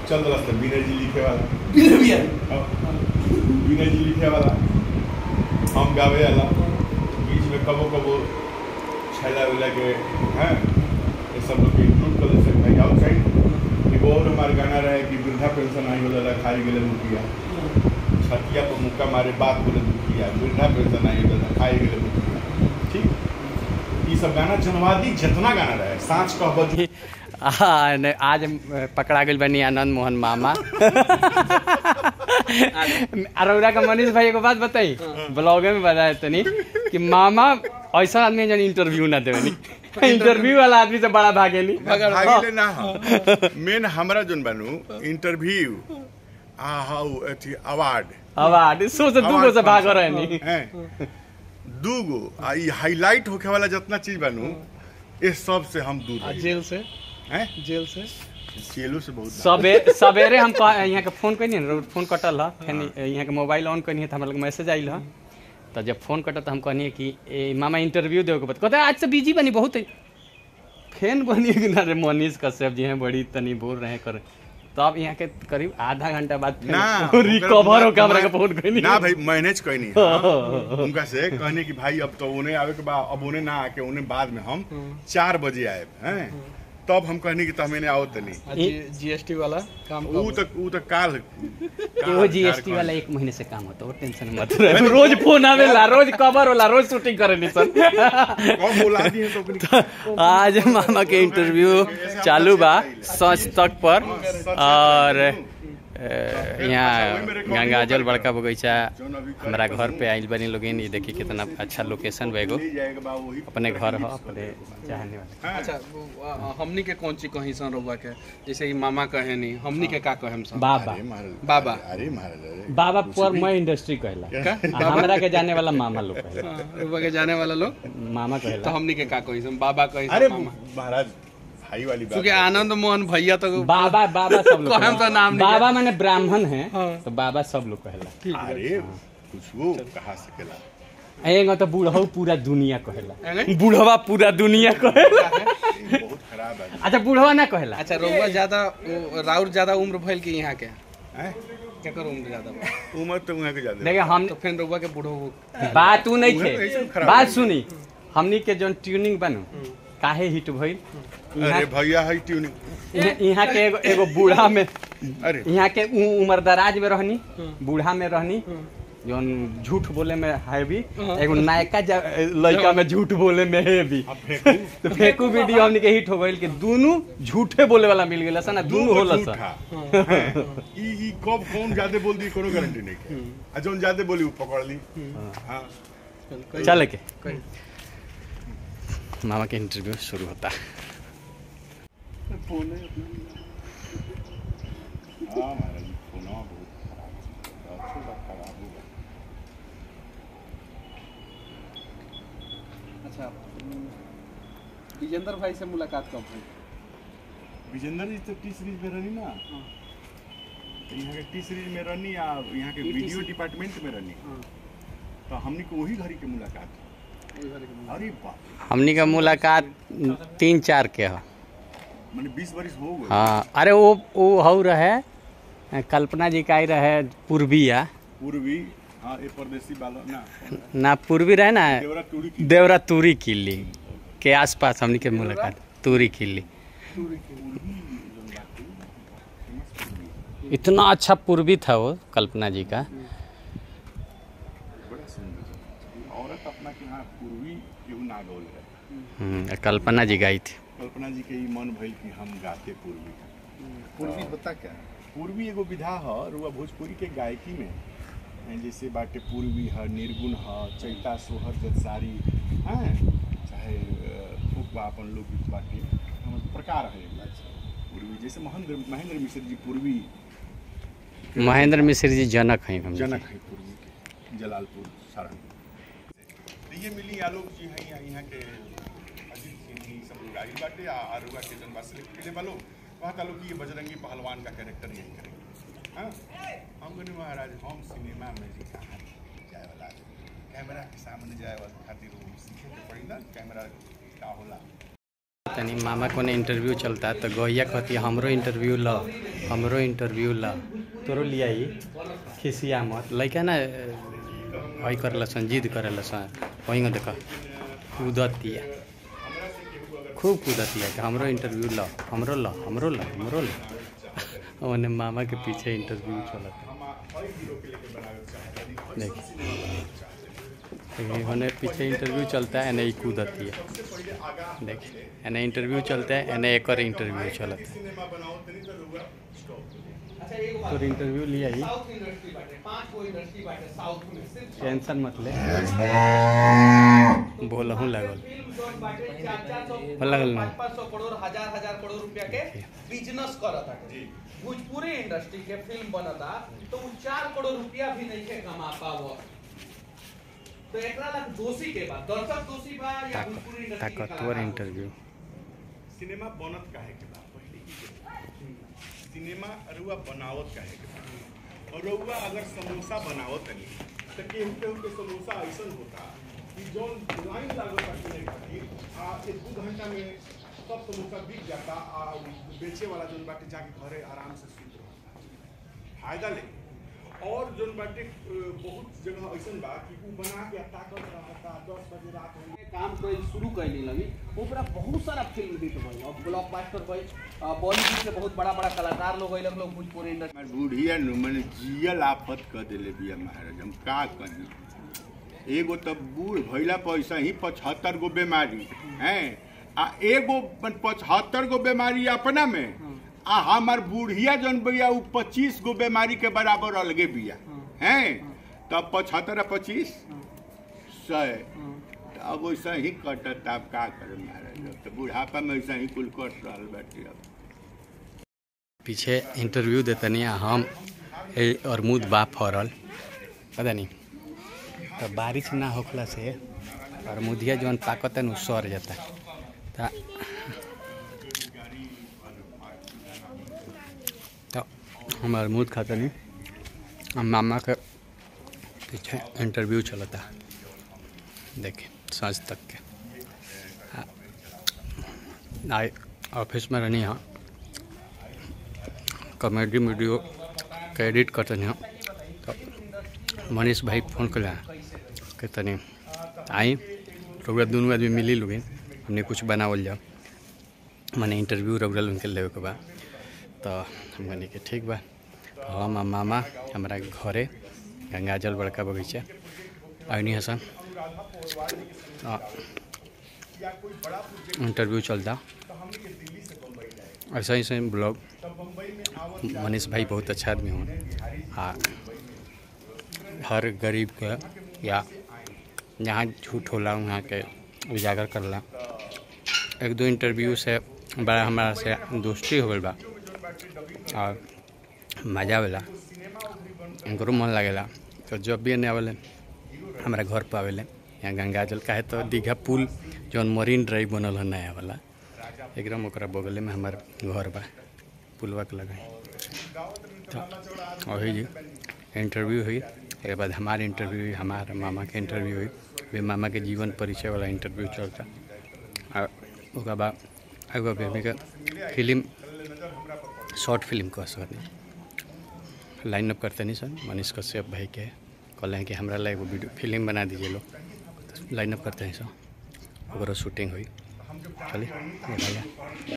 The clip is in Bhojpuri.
चल रहा था विनय जी लिखे वाला हम गावे वाला बीच में कबो कबो छैला वेला के हैं ये सब लोग इंक्लूड कर सकते हैं आउटसाइड कि वो और हमारे गाना रहे कि वृद्धा पेंशन आई होला खाई गेले मुखिया छतिया पर मुक्का मारे बात बोले मुखिया वृद्धा पेंशन आई होला खाई गेले मुखिया ठीक ये सब गाना जनवादी जितना गाना रहे सांच कहबो आज पकड़ा गई बनी आनंद मोहन मामा अरोरा का मनीष भाई को बात बताई ब्लॉग में बताया तनी कि मामा ऐसा आदमी जन इंटरव्यू ना देवनी इंटरव्यू वाला आदमी से बड़ा भागेली भागेले ना मेन हमरा जोन बनू इंटरव्यू अवार्ड सोच दूगो से भाग रहे नहीं दूगो हाईलाइट होके वाला जितना चीज बनू ये सब से हम दूर जेल से जेलों से बहुत सवेरे हम यहाँ के फोन कनी फोन कटल है फिर यहाँ के मोबाइल ऑन कनी तो हमारे मैसेज आयल है तो जब फोन कटल तो हम कहनी कि मामा इंटरव्यू देवे के बात कहते आज से बिजी बनी बहुत फैन बनी कि ना रे मनीष कश्यप जी हैं बड़ी तनी बोल रहे कर तो अब यहाँ के करीब आधा घंटा बाद रिकवर हो कैमरा का फोन कनी ना भाई मैनेज कनी उनका से कहने कि भाई अब तो उन्हें आवे के बाद अब उन्हें ना आके उन्हें बाद में हम 4 बजे आए हैं तब हम कहने की तमें आओ तनी जीएसटी वाला काम ऊ तक काल वो जीएसटी वाला 1 महीने से काम होता है टेंशन मत रहे रोज फोन आवेला रोज कवर होला रोज शूटिंग करे निसन कब बोला दिए तो आज मामा के इंटरव्यू चालू बा सच तक पर और यहाँ गंगाजल बड़का बगीचा हमारा घर पे आइल बनी लोग ये देखिए कितना अच्छा लोकेशन बेगो अपने घर हो अपने चाहने वाले। अच्छा हमनी के कौन सी कहीं सन रहुआ के जैसे कि मामा कहे नहीं हमनी के का कहे सन बाबा अरे महाराज बाबा पर मैं इंडस्ट्री कहला हमरा के जाने वाला मामा लोग कहला रहुआ के जाने वाला लोग मामा कहला तो हमनी के का कहीं सन बाबा कहीं अरे महाराज भाई वाली बात क्योंकि आनंद मोहन भैया तो बाबा सब लोग कहम तो नाम बाबा माने ब्राह्मण है तो बाबा सब लोग कहला अरे कुछ वो कहा सकेला एगो तो बूढ़ा पूरा दुनिया कहेला बूढ़वा पूरा दुनिया कहेला बहुत खराब है अच्छा बूढ़वा ना कहेला अच्छा रहुआ ज्यादा राउर ज्यादा उम्र भइल कि यहाँ के केकर उम्र ज्यादा उम्र तो वहां के ज्यादा देखिए हम तो फिर रहुआ के बूढ़ो बात तू नहीं थे बात सुनी हमनी के जोन ट्यूनिंग बनू काहे हिट भइल अरे भैया है ट्यूनिंग यहाँ के एगो बूढ़ा में अरे यहाँ के उम्रदराज में रहनी बूढ़ा में रहनी जोन झूठ बोले में है भी एगो नायका लड़का में झूठ बोले में है भी तो फेंकू वीडियो हमने के हिट हो गइल कि दोनों झूठे बोले वाला मिल गेला ना दोनों होला सा ई कब कौन ज्यादा बोल दी कोनो गारंटी नहीं है आ जोन ज्यादा बोली वो पकड़ ली हां चल के मामा के इंटरव्यू शुरू होता है अच्छा विजेंद्र भाई से मुलाकात कब हुई विजेंद्र जी तो टी सीरीज में रहनी ना यहाँ के टी सीरीज में रहनी या यहाँ के वीडियो डिपार्टमेंट में रहनी तो हमने को वही घड़ी की मुलाकात अरे बाप हमनी का मुलाकात 3-4 के है मैंने 20 वर्ष हो गए हाँ अरे वो हो रहे कल्पना जी का ही रहे पूर्वी हाँ ये परदेसी वाला ना पूर्वी रहे ना देवरा तूरी किली के आसपास हमनी के मुलाकात तूरी किली इतना अच्छा पूर्वी था वो कल्पना जी का कल्पना जी गाई थी कल्पना जी के ही मन भइल कि हम गाते पूर्वी होता क्या पूर्वी एगो विधा है रुआ भोजपुरी के गायकी में जैसे बाटे पूर्वी है निर्गुण है चैता सोहर जतसारी हैं चाहे फूकबा अपन लोकगीत बाटे प्रकार है पूर्वी जैसे महेंद्र मिश्र जी पूर्वी महेंद्र मिश्र जी जनक हैं जनक है पूर्वी के जलालपुर सारण तो ये मिली आलोक जी हैं यहाँ के बाटे आरुआ के जनवासी के वालों कहता लोग कि ये बजरंगी पहलवान का कैरेक्टर यही करेंगे हाँ हम कहने महाराज हम सिनेमा में जी कहाँ जाए वाला कैमरा के सामने जाए वाला खातिर सीखे के पड़ी ना कैमरा का होला तनी मामा को इंटरव्यू चलता तो गहिया कहती हमरो इंटरव्यू लो हमरो इंटरव्यू ला तोरो लिया ही खिसिया मत लइका ना वही कर लसन जिद करे लसन वही देख कूदतिया खूब कूदतिया कि हमरो इंटरव्यू ला हमरो ला हमरो ला हमरो ला ओने मामा के पीछे इंटरव्यू चलता देख होने पीछे इंटरव्यू चलता है एने कूदती है देख एने इंटरव्यू चलता है एने एक और इंटरव्यू चलता है तो इंटरव्यू लिया ही टेंशन मत ले बोलहूँ लागल लगल ना 500 करोड़ हजार करोड़ रुपया के बिजनेस करता है भोजपुरी इंडस्ट्री के फिल्म बनता तो 4 करोड़ रुपया भी नहीं के कमा पावो तो एकरा ला दोषी के बाद दर्शक दोषी बा या भोजपुरी इंडस्ट्री ताकतवर इंटरव्यू सिनेमा बनत काहे के बा पहले सिनेमा रुआ बनावत काहे के बा और रुआ अगर समोसा बनावत नहीं तो केहू के समोसा ऐसा होता कि जो लाइन लागत बाकी खातिर एक 2 घंटा में सब समोसा बिक जाता बेचे वाला जो बाटे जाके घरे आराम से सूत रहता फायदा ले और जो बाटे बहुत जगह ऐसा बा कि उ बना के ताकत रहता 10 बजे रात में काम कोई शुरू कैली लगी ओकरा बहुत सारा फिल्म हिट भइल और ब्लॉकबस्टर भइल बॉलीवुड के बहुत बड़ा बड़ा कलाकार लोग अइलक लोग भोजपुरी इंडस्ट्री हमार बुढ़िया नु माने जियल आफत कर देले बिया महाराज हम का कही एगो तब बूढ़ भइला पैसा ही 75 गो बीमारी हैं आ एगो 75 गो बीमारी अपना में आ हमार बुढ़िया जन बिया उ 25 गो बीमारी के बराबर अलगे बिया हैं तब 75 25 100 अब वैसा ही कटत आप का करे महाराज तो बुढ़ापा में वैसा ही कुल कट रहल बाटे अब पीछे इंटरव्यू देतनी हम और मुद बा फरल पता नहीं तो बारिश ना होखला से और मुदिया जौन पाकत है सर जाता तो हमारे मुद खाता नहीं हम मामा के पीछे इंटरव्यू चलता देखे सांझ तक के आए ऑफिस में रहनी हाँ कॉमेडी वीडियो के एडिट करते हैं तो मनीष भाई फोन कर कहते नहीं आई रउरा दोनों आदमी मिली लोगे हमने कुछ बनावल जाओ मैंने इंटरव्यू रउरा उनके लेवे के बा तो हम कहनी कि ठीक बा हम मामा हमारा घरे गंगाजल बड़का बगीचा आईनी हसन इंटरव्यू चलता ऐसा ही से ब्लॉग मनीष भाई बहुत अच्छा आदमी हूँ हाँ हर गरीब के या जहाँ झूठ होला वहाँ के उजागर करला 1-2 इंटरव्यू से बड़ा हमारा से दोस्ती हो गई बा और मजा आवेला उनको मन लगेला तो जब भी एने आवेले हमारा घर पर आवेले यहाँ गंगाजल काहे तो दीघा पुल जौन मरीन ड्राइव बनल है नया वाला एकदम ओकरा बगले में हमार घर बा पुलवा के लगा तो वही जी इंटरव्यू हुई एक बाद हमारे इंटरव्यू हुई हमारे मामा के इंटरव्यू हुई वे मामा के जीवन परिचय वाला इंटरव्यू चलता और उसके बाद एगो बेबी के फिल्म शॉर्ट फिल्म कह सकते लाइन अप करते नहीं सर मनीष कश्यप भाई के कहले कि हमारा ला एगो वीडियो फिल्म बना दीजिए लोग लाइन अप करते हैं सर ओकरो शूटिंग हुई चलिए